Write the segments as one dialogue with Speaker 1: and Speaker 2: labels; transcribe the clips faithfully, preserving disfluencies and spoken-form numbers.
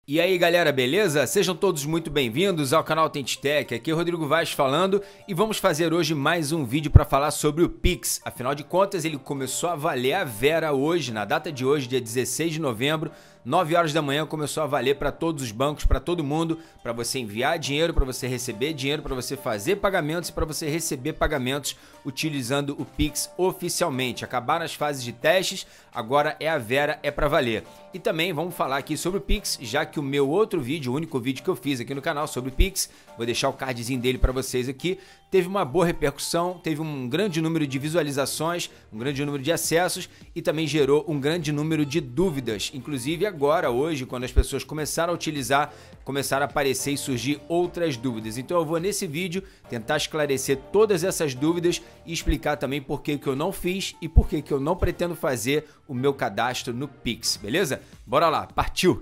Speaker 1: E aí galera, beleza? Sejam todos muito bem-vindos ao canal TenTech, aqui é o Rodrigo Vaz falando e vamos fazer hoje mais um vídeo para falar sobre o Pix. Afinal de contas, ele começou a valer a vera hoje, na data de hoje, dia dezesseis de novembro, nove horas da manhã, começou a valer para todos os bancos, para todo mundo, para você enviar dinheiro, para você receber dinheiro, para você fazer pagamentos e para você receber pagamentos utilizando o Pix oficialmente. Acabaram as fases de testes, agora é a vera, é para valer. E também vamos falar aqui sobre o Pix, já que o meu outro vídeo, o único vídeo que eu fiz aqui no canal sobre o Pix, vou deixar o cardzinho dele para vocês aqui, teve uma boa repercussão, teve um grande número de visualizações, um grande número de acessos e também gerou um grande número de dúvidas. Inclusive agora, hoje, quando as pessoas começaram a utilizar, começaram a aparecer e surgir outras dúvidas. Então eu vou nesse vídeo tentar esclarecer todas essas dúvidas e explicar também por que que eu não fiz e por que que eu não pretendo fazer o meu cadastro no Pix, beleza? Bora lá, partiu!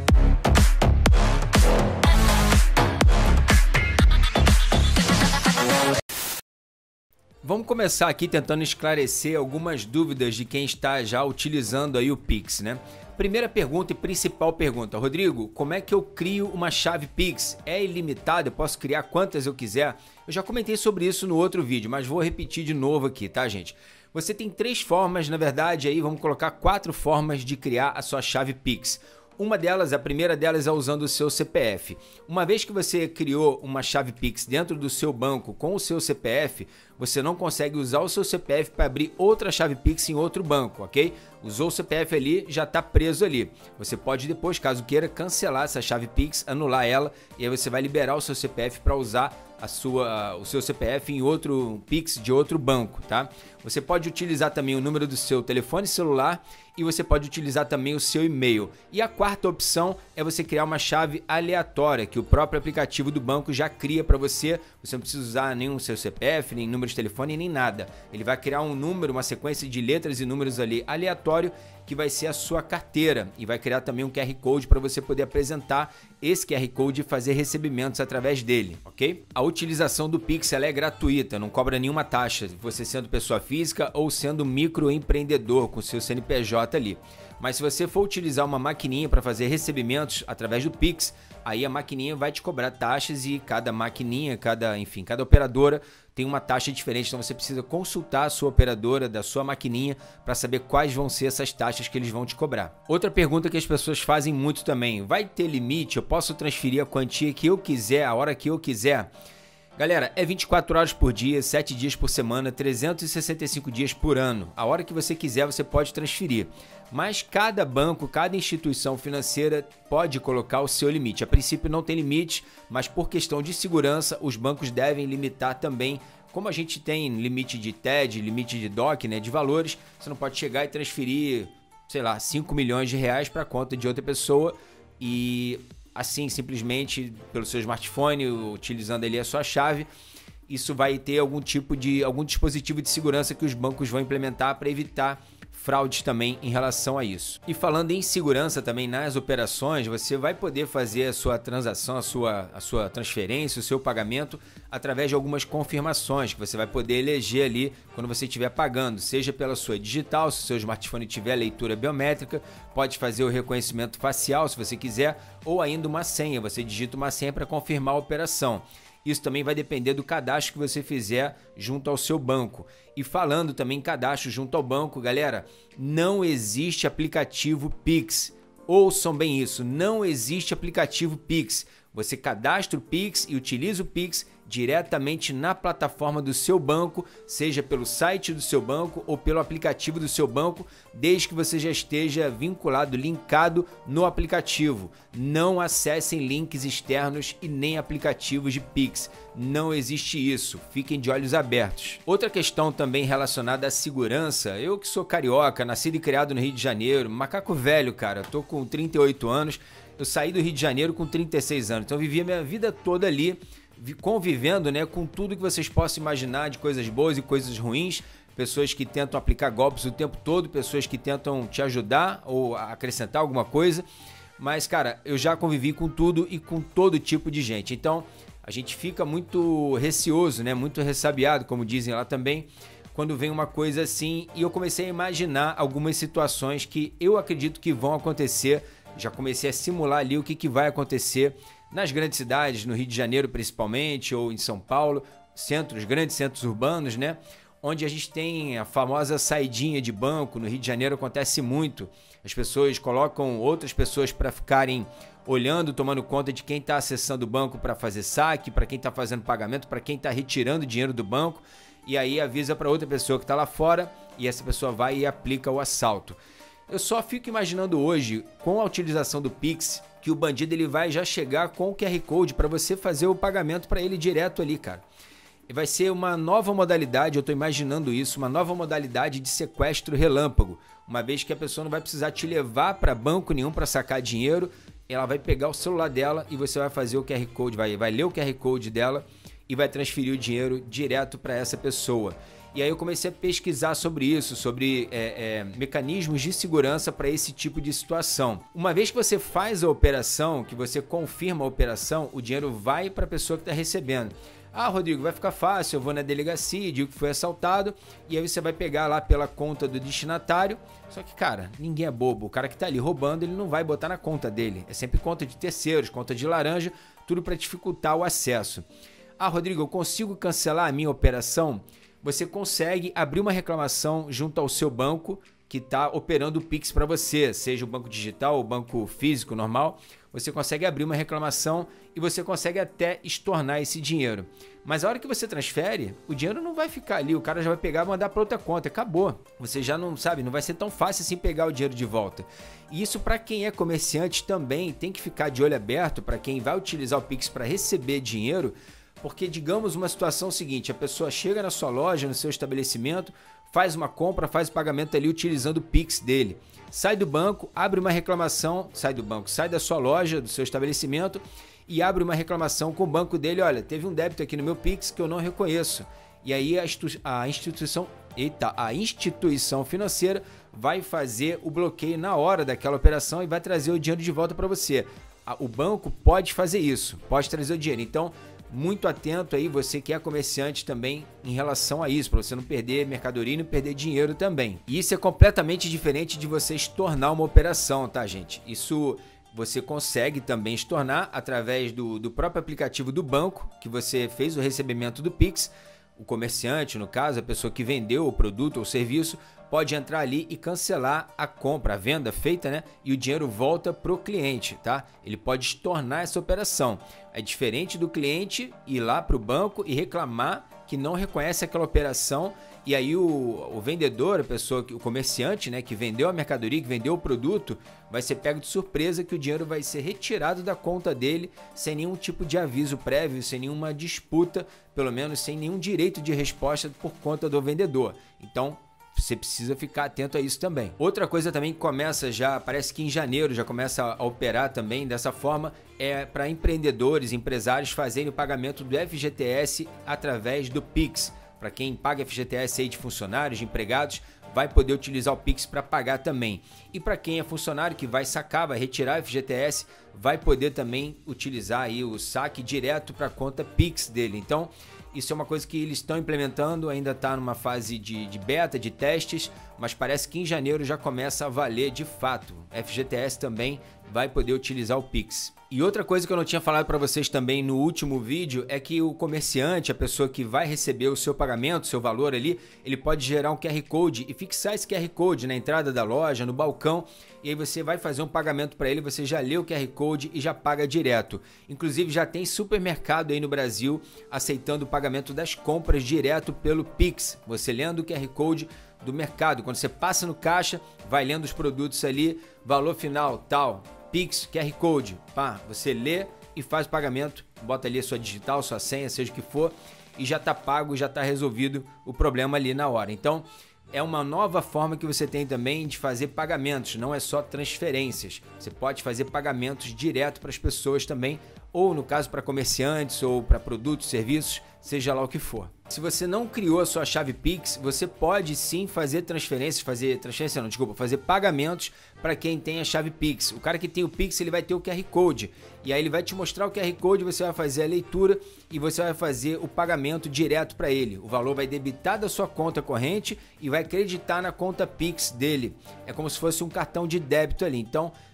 Speaker 1: Vamos começar aqui tentando esclarecer algumas dúvidas de quem está já utilizando aí o Pix, né? Primeira pergunta e principal pergunta, Rodrigo, como é que eu crio uma chave Pix? É ilimitado? Eu posso criar quantas eu quiser? Eu já comentei sobre isso no outro vídeo, mas vou repetir de novo aqui, tá, gente? Você tem três formas, na verdade, aí vamos colocar quatro formas de criar a sua chave Pix. Uma delas, a primeira delas é usando o seu C P F. Uma vez que você criou uma chave Pix dentro do seu banco com o seu C P F, você não consegue usar o seu C P F para abrir outra chave Pix em outro banco, ok? Usou o C P F ali, já está preso ali. Você pode depois, caso queira, cancelar essa chave Pix, anular ela e aí você vai liberar o seu C P F para usar a sua, o seu C P F em outro Pix de outro banco, tá? Você pode utilizar também o número do seu telefone celular e você pode utilizar também o seu e-mail. E a quarta opção é você criar uma chave aleatória que o próprio aplicativo do banco já cria para você. Você não precisa usar nenhum seu C P F, nem número de telefone, nem nada. Ele vai criar um número, uma sequência de letras e números ali aleatório que vai ser a sua carteira e vai criar também um Q R Code para você poder apresentar esse Q R Code e fazer recebimentos através dele, ok? A utilização do Pix ela é gratuita, não cobra nenhuma taxa, você sendo pessoa física ou sendo microempreendedor com seu C N P J ali. Mas se você for utilizar uma maquininha para fazer recebimentos através do Pix, aí a maquininha vai te cobrar taxas e cada maquininha, cada, enfim, cada operadora tem uma taxa diferente, então você precisa consultar a sua operadora da sua maquininha para saber quais vão ser essas taxas que eles vão te cobrar. Outra pergunta que as pessoas fazem muito também, vai ter limite? Eu posso transferir a quantia que eu quiser, a hora que eu quiser? Galera, é vinte e quatro horas por dia, sete dias por semana, trezentos e sessenta e cinco dias por ano. A hora que você quiser, você pode transferir. Mas cada banco, cada instituição financeira pode colocar o seu limite. A princípio não tem limite, mas por questão de segurança, os bancos devem limitar também. Como a gente tem limite de T E D, limite de D O C, né, de valores, você não pode chegar e transferir, sei lá, cinco milhões de reais para a conta de outra pessoa e assim, simplesmente pelo seu smartphone, utilizando ali a sua chave, isso vai ter algum tipo de, algum dispositivo de segurança que os bancos vão implementar para evitar fraudes também em relação a isso. E falando em segurança também nas operações, você vai poder fazer a sua transação, a sua, a sua transferência, o seu pagamento através de algumas confirmações que você vai poder eleger ali quando você estiver pagando, seja pela sua digital, se o seu smartphone tiver leitura biométrica, pode fazer o reconhecimento facial se você quiser, ou ainda uma senha, você digita uma senha para confirmar a operação. Isso também vai depender do cadastro que você fizer junto ao seu banco. E falando também em cadastro junto ao banco, galera, não existe aplicativo Pix. Ouçam bem isso, não existe aplicativo Pix. Você cadastra o Pix e utiliza o Pix diretamente na plataforma do seu banco, seja pelo site do seu banco ou pelo aplicativo do seu banco, desde que você já esteja vinculado, linkado no aplicativo. Não acessem links externos e nem aplicativos de Pix. Não existe isso. Fiquem de olhos abertos. Outra questão também relacionada à segurança. Eu que sou carioca, nascido e criado no Rio de Janeiro, macaco velho, cara. Tô com trinta e oito anos. Eu saí do Rio de Janeiro com trinta e seis anos. Então eu vivi a minha vida toda ali convivendo, né, com tudo que vocês possam imaginar de coisas boas e coisas ruins, pessoas que tentam aplicar golpes o tempo todo, pessoas que tentam te ajudar ou acrescentar alguma coisa, mas cara, eu já convivi com tudo e com todo tipo de gente, então a gente fica muito receoso, né, muito ressabiado, como dizem lá também, quando vem uma coisa assim, e eu comecei a imaginar algumas situações que eu acredito que vão acontecer Já comecei a simular ali o que, que vai acontecer nas grandes cidades, no Rio de Janeiro principalmente, ou em São Paulo, centros, grandes centros urbanos, né? Onde a gente tem a famosa saidinha de banco. No Rio de Janeiro acontece muito. As pessoas colocam outras pessoas para ficarem olhando, tomando conta de quem está acessando o banco para fazer saque, para quem está fazendo pagamento, para quem está retirando dinheiro do banco, e aí avisa para outra pessoa que está lá fora e essa pessoa vai e aplica o assalto. Eu só fico imaginando hoje, com a utilização do Pix, que o bandido ele vai já chegar com o Q R Code para você fazer o pagamento para ele direto ali, cara. E vai ser uma nova modalidade, eu estou imaginando isso, uma nova modalidade de sequestro relâmpago, uma vez que a pessoa não vai precisar te levar para banco nenhum para sacar dinheiro, ela vai pegar o celular dela e você vai fazer o Q R Code, vai, vai ler o Q R Code dela e vai transferir o dinheiro direto para essa pessoa. E aí eu comecei a pesquisar sobre isso, sobre é, é, mecanismos de segurança para esse tipo de situação. Uma vez que você faz a operação, que você confirma a operação, o dinheiro vai para a pessoa que está recebendo. Ah, Rodrigo, vai ficar fácil, eu vou na delegacia, digo que foi assaltado, e aí você vai pegar lá pela conta do destinatário. Só que, cara, ninguém é bobo. O cara que tá ali roubando, ele não vai botar na conta dele. É sempre conta de terceiros, conta de laranja, tudo para dificultar o acesso. Ah, Rodrigo, eu consigo cancelar a minha operação? Você consegue abrir uma reclamação junto ao seu banco que está operando o Pix para você, seja o banco digital ou banco físico normal. Você consegue abrir uma reclamação e você consegue até estornar esse dinheiro. Mas a hora que você transfere, o dinheiro não vai ficar ali, o cara já vai pegar e mandar para outra conta, acabou. Você já não sabe, não vai ser tão fácil assim pegar o dinheiro de volta. E isso para quem é comerciante também tem que ficar de olho aberto, para quem vai utilizar o Pix para receber dinheiro, porque digamos uma situação seguinte, a pessoa chega na sua loja, no seu estabelecimento, faz uma compra, faz o pagamento ali utilizando o Pix dele. Sai do banco, abre uma reclamação, sai do banco, sai da sua loja, do seu estabelecimento e abre uma reclamação com o banco dele. Olha, teve um débito aqui no meu Pix que eu não reconheço. E aí a, institu a instituição, eita, a instituição financeira vai fazer o bloqueio na hora daquela operação e vai trazer o dinheiro de volta para você. O banco pode fazer isso, pode trazer o dinheiro. Então, muito atento aí, você que é comerciante também em relação a isso, para você não perder mercadoria e não perder dinheiro também. E isso é completamente diferente de você estornar uma operação, tá, gente? Isso você consegue também estornar através do, do próprio aplicativo do banco, que você fez o recebimento do Pix. O comerciante, no caso, a pessoa que vendeu o produto ou serviço, pode entrar ali e cancelar a compra, a venda feita, né? E o dinheiro volta para o cliente, tá? Ele pode estornar essa operação. É diferente do cliente ir lá para o banco e reclamar que não reconhece aquela operação, e aí o, o vendedor, a pessoa, o comerciante, né, que vendeu a mercadoria, que vendeu o produto, vai ser pego de surpresa que o dinheiro vai ser retirado da conta dele sem nenhum tipo de aviso prévio, sem nenhuma disputa, pelo menos sem nenhum direito de resposta por conta do vendedor. Então, você precisa ficar atento a isso também. Outra coisa também que começa já, parece que em janeiro já começa a operar também dessa forma, é para empreendedores, empresários fazerem o pagamento do F G T S através do Pix. Para quem paga F G T S aí de funcionários, de empregados, vai poder utilizar o Pix para pagar também. E para quem é funcionário que vai sacar, vai retirar F G T S, vai poder também utilizar aí o saque direto para a conta Pix dele. Então, isso é uma coisa que eles estão implementando, ainda está numa fase de, de beta, de testes, mas parece que em janeiro já começa a valer de fato. F G T S também vai poder utilizar o Pix. E outra coisa que eu não tinha falado para vocês também no último vídeo é que o comerciante, a pessoa que vai receber o seu pagamento, o seu valor ali, ele pode gerar um Q R Code e fixar esse Q R Code na entrada da loja, no balcão, e aí você vai fazer um pagamento para ele, você já lê o Q R Code e já paga direto. Inclusive já tem supermercado aí no Brasil aceitando o pagamento das compras direto pelo Pix. Você lendo o Q R Code do mercado, quando você passa no caixa, vai lendo os produtos ali, valor final tal, Pix, Q R Code, pá, você lê e faz o pagamento, bota ali a sua digital, sua senha, seja o que for, e já está pago, já está resolvido o problema ali na hora. Então, é uma nova forma que você tem também de fazer pagamentos, não é só transferências. Você pode fazer pagamentos direto para as pessoas também, ou no caso para comerciantes, ou para produtos, serviços, seja lá o que for. Se você não criou a sua chave Pix, você pode sim fazer transferências, fazer transferência não, desculpa, fazer pagamentos para quem tem a chave Pix. O cara que tem o Pix, ele vai ter o Q R Code, e aí ele vai te mostrar o Q R Code, você vai fazer a leitura e você vai fazer o pagamento direto para ele. O valor vai debitar da sua conta corrente e vai acreditar na conta Pix dele. É como se fosse um cartão de débito ali. Então,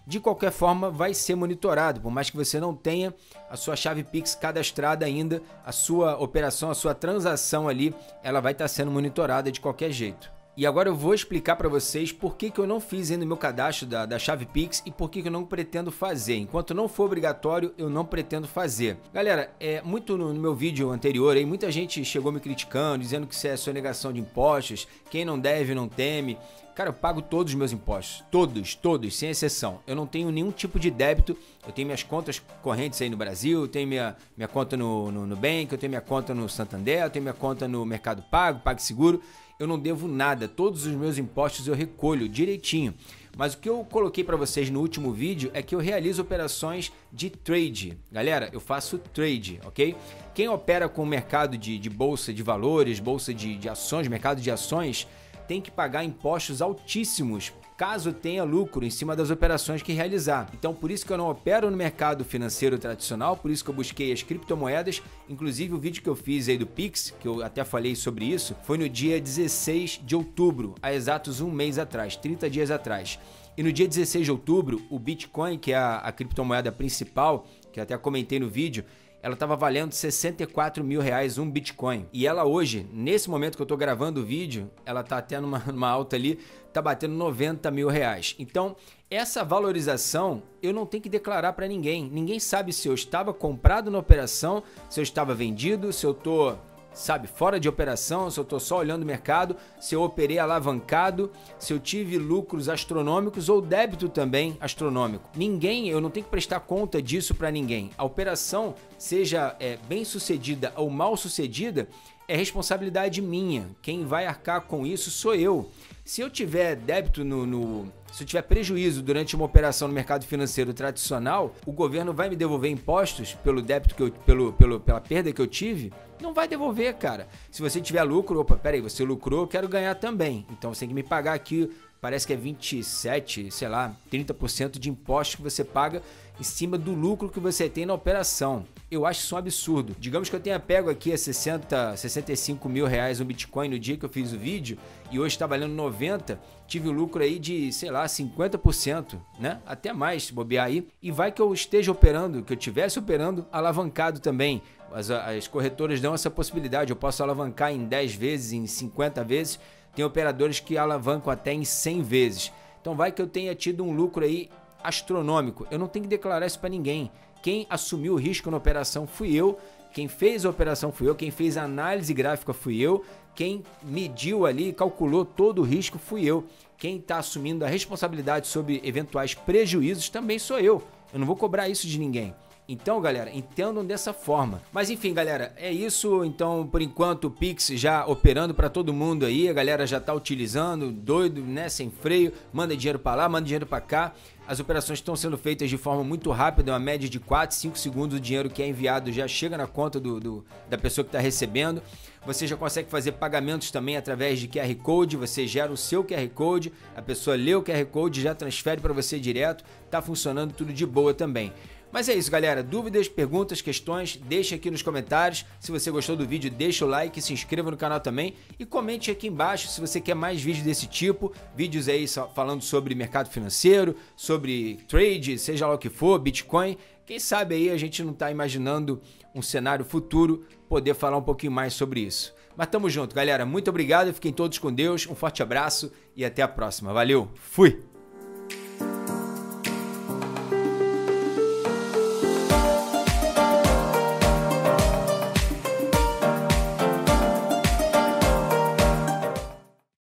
Speaker 1: de qualquer forma vai ser monitorado, por mais que você não tenha a sua chave Pix cadastrada ainda, a sua operação, a sua transação ali, ela vai estar sendo monitorada de qualquer jeito. E agora eu vou explicar para vocês por que, que eu não fiz ainda o meu cadastro da, da chave Pix e por que, que eu não pretendo fazer. Enquanto não for obrigatório, eu não pretendo fazer. Galera, é, muito no, no meu vídeo anterior, aí, muita gente chegou me criticando, dizendo que isso é sonegação de impostos, quem não deve não teme. Cara, eu pago todos os meus impostos, todos, todos, sem exceção. Eu não tenho nenhum tipo de débito, eu tenho minhas contas correntes aí no Brasil, eu tenho minha, minha conta no, no Nubank, eu tenho minha conta no Santander, eu tenho minha conta no Mercado Pago, PagSeguro. Eu não devo nada, todos os meus impostos eu recolho direitinho. Mas o que eu coloquei para vocês no último vídeo é que eu realizo operações de trade. Galera, eu faço trade, ok? Quem opera com o mercado de, de bolsa de valores, bolsa de, de ações, mercado de ações, tem que pagar impostos altíssimos caso tenha lucro em cima das operações que realizar. Então, por isso que eu não opero no mercado financeiro tradicional, por isso que eu busquei as criptomoedas. Inclusive, o vídeo que eu fiz aí do Pix, que eu até falei sobre isso, foi no dia dezesseis de outubro, há exatos um mês atrás, trinta dias atrás. E no dia dezesseis de outubro, o Bitcoin, que é a, a criptomoeda principal, que eu até comentei no vídeo, ela estava valendo sessenta e quatro mil reais um Bitcoin. E ela hoje, nesse momento que eu estou gravando o vídeo, ela está até numa, numa alta ali, está batendo noventa mil reais. Então, essa valorização eu não tenho que declarar para ninguém. Ninguém sabe se eu estava comprado na operação, se eu estava vendido, se eu estou, sabe, fora de operação, se eu estou só olhando o mercado, se eu operei alavancado, se eu tive lucros astronômicos ou débito também astronômico. Ninguém, eu não tenho que prestar conta disso para ninguém. A operação, seja é, bem sucedida ou mal sucedida, é responsabilidade minha. Quem vai arcar com isso sou eu. Se eu tiver débito no, no... Se eu tiver prejuízo durante uma operação no mercado financeiro tradicional, o governo vai me devolver impostos pelo débito que eu, pelo, pelo, pela perda que eu tive? Não vai devolver, cara. Se você tiver lucro, opa, peraí, você lucrou, eu quero ganhar também. Então você tem que me pagar aqui, parece que é vinte e sete, sei lá, trinta por cento de impostos que você paga em cima do lucro que você tem na operação. Eu acho isso um absurdo. Digamos que eu tenha pego aqui a sessenta, sessenta e cinco mil reais um Bitcoin no dia que eu fiz o vídeo e hoje está valendo noventa, tive um lucro aí de, sei lá, cinquenta por cento, né? Até mais, se bobear aí. E vai que eu esteja operando, que eu estivesse operando alavancado também. As, as corretoras dão essa possibilidade, eu posso alavancar em dez vezes, em cinquenta vezes. Tem operadores que alavancam até em cem vezes. Então vai que eu tenha tido um lucro aí astronômico. Eu não tenho que declarar isso para ninguém. Quem assumiu o risco na operação fui eu, quem fez a operação fui eu, quem fez a análise gráfica fui eu, quem mediu ali, calculou todo o risco fui eu. Quem está assumindo a responsabilidade sobre eventuais prejuízos também sou eu. Eu não vou cobrar isso de ninguém. Então, galera, entendam dessa forma. Mas enfim, galera, é isso. Então, por enquanto, o Pix já operando para todo mundo aí. A galera já tá utilizando, doido, né, sem freio. Manda dinheiro para lá, manda dinheiro para cá. As operações estão sendo feitas de forma muito rápida, uma média de quatro, cinco segundos. O dinheiro que é enviado já chega na conta do, do, da pessoa que está recebendo. Você já consegue fazer pagamentos também através de Q R Code. Você gera o seu Q R Code, a pessoa lê o Q R Code, já transfere para você direto. Tá funcionando tudo de boa também. Mas é isso, galera. Dúvidas, perguntas, questões, deixa aqui nos comentários. Se você gostou do vídeo, deixa o like, se inscreva no canal também e comente aqui embaixo se você quer mais vídeos desse tipo, vídeos aí falando sobre mercado financeiro, sobre trade, seja lá o que for, Bitcoin. Quem sabe aí a gente não está imaginando um cenário futuro poder falar um pouquinho mais sobre isso. Mas tamo junto, galera. Muito obrigado, fiquem todos com Deus, um forte abraço e até a próxima. Valeu, fui!